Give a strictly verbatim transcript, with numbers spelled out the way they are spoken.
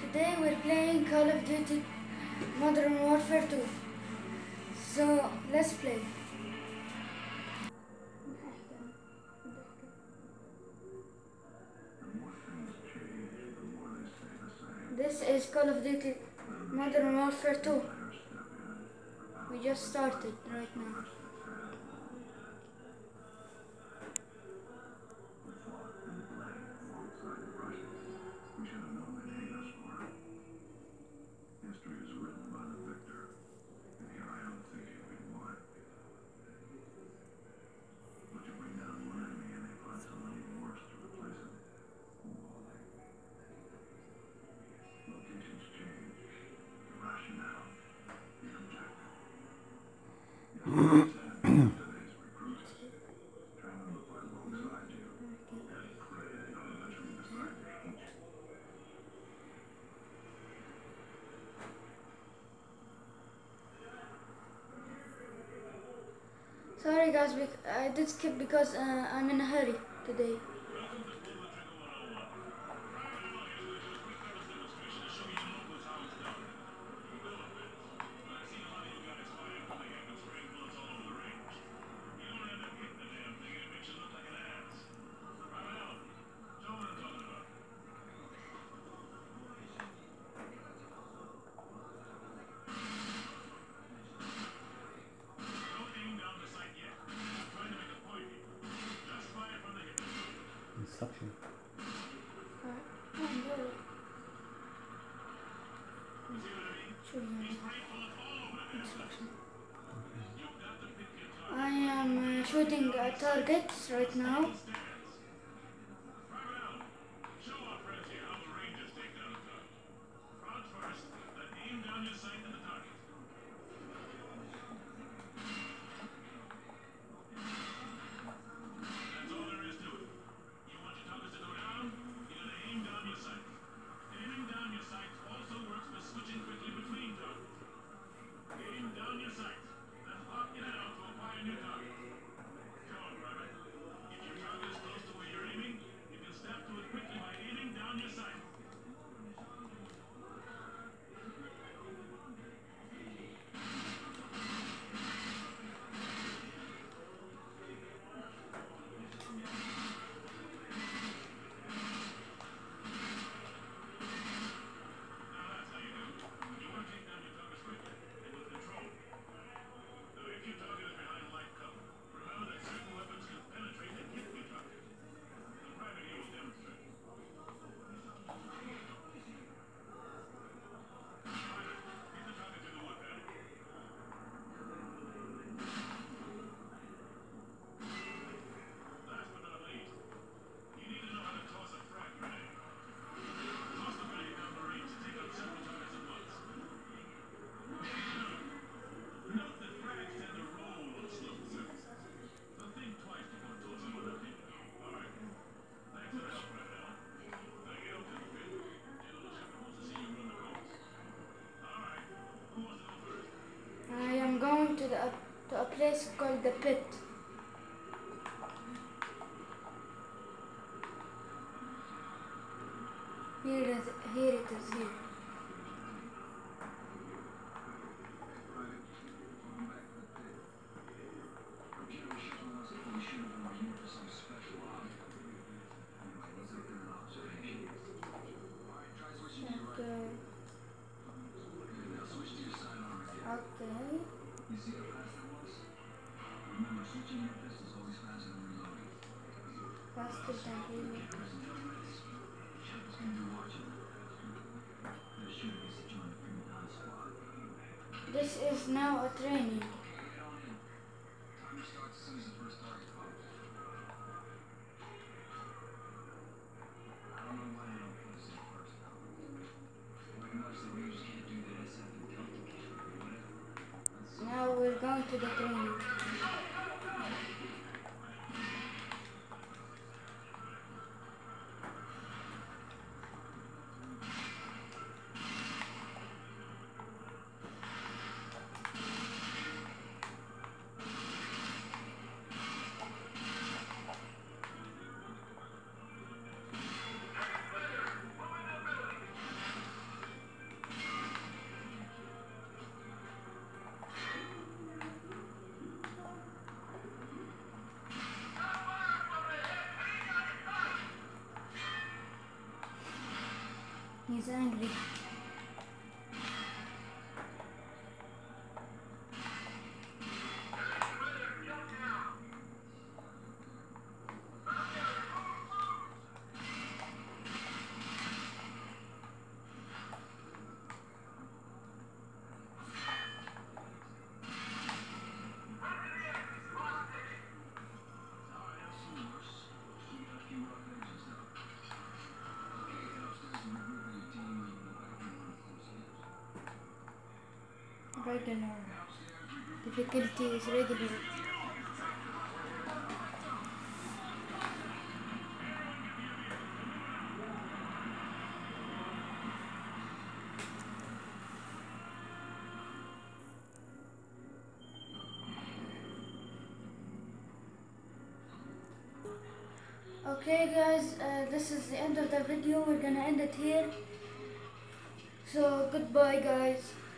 today we're playing Call of Duty Modern Warfare two. So let's play. This is Call of Duty Modern Warfare two. We just started right now. Sorry guys, I did skip because uh, I'm in a hurry today. Instruction. I am uh, shooting at targets right now. I am going to, the, to a place called the Pit. Here it is, here it is, here. Okay. You see how fast that was? Remember, switching your pistols always faster than reloading. Faster than reloading. Shepard's gonna be watching. They're shooting us to join the Prima Donna squad. This is now a training. Timer starts as soon as the first target pops. I don't know why they don't put us in first. Pretty much the Reeves can't do that S F and Delta camp or whatever. Now we're going to the training. He's angry. Regular. Difficulty is regular. Okay guys, uh, this is the end of the video. We're gonna end it here. So goodbye guys.